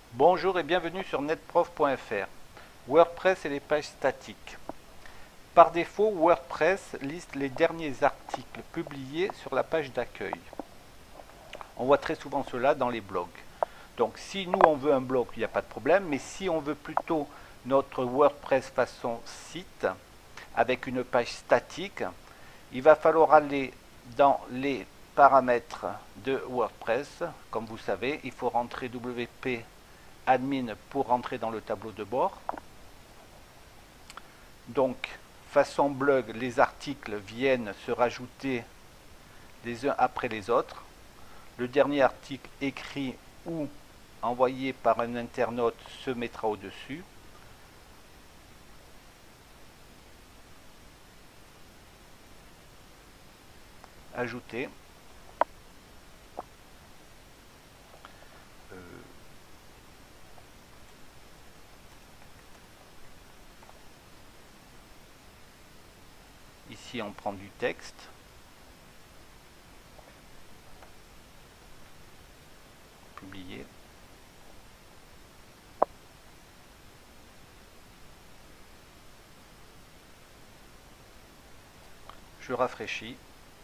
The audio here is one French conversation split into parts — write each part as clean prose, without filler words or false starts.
Bonjour et bienvenue sur netprof.fr. WordPress et les pages statiques. Par défaut, WordPress liste les derniers articles publiés sur la page d'accueil. On voit très souvent cela dans les blogs. Donc si nous on veut un blog, il n'y a pas de problème, mais si on veut plutôt notre WordPress façon site, avec une page statique, il va falloir aller dans les paramètres de WordPress. Comme vous savez, il faut rentrer WP admin pour rentrer dans le tableau de bord. Donc, façon blog, les articles viennent se rajouter les uns après les autres. Le dernier article écrit ou envoyé par un internaute se mettra au-dessus. Ajouter. Ici, on prend du texte. Publier. Je rafraîchis.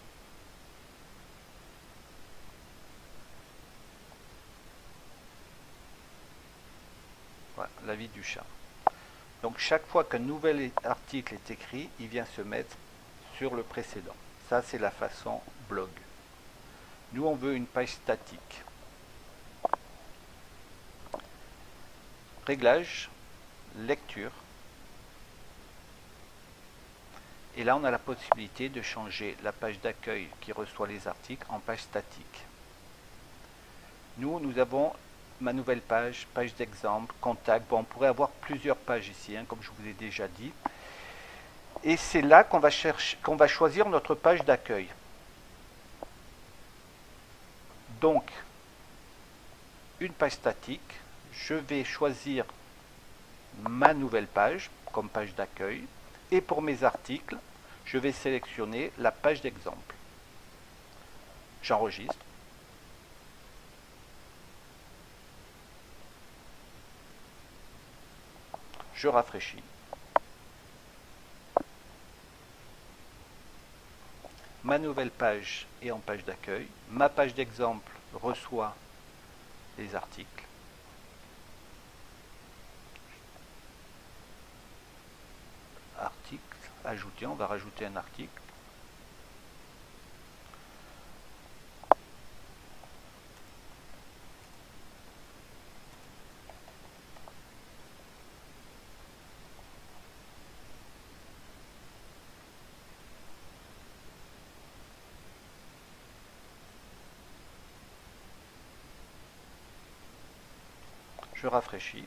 Voilà, l'avis du chat. Donc chaque fois qu'un nouvel article est écrit, il vient se mettre sur le précédent. Ça, c'est la façon blog. Nous, on veut une page statique. Réglage, lecture. Et là, on a la possibilité de changer la page d'accueil qui reçoit les articles en page statique. Nous avons ma nouvelle page, page d'exemple, contact. Bon, on pourrait avoir plusieurs pages ici, comme je vous ai déjà dit. Et c'est là qu'on va choisir notre page d'accueil. Donc, une page statique, je vais choisir ma nouvelle page comme page d'accueil. Et pour mes articles, je vais sélectionner la page d'exemple. J'enregistre. Je rafraîchis. Ma nouvelle page est en page d'accueil. Ma page d'exemple reçoit les articles. Article, ajouter, on va rajouter un article. Je rafraîchis.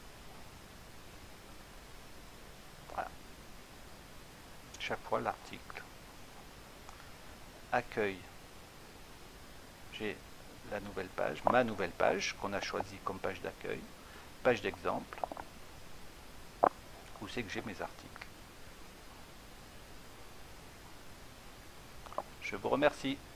Voilà. Chaque fois l'article. Accueil. J'ai la nouvelle page, ma nouvelle page qu'on a choisie comme page d'accueil. Page d'exemple. Où c'est que j'ai mes articles. Je vous remercie.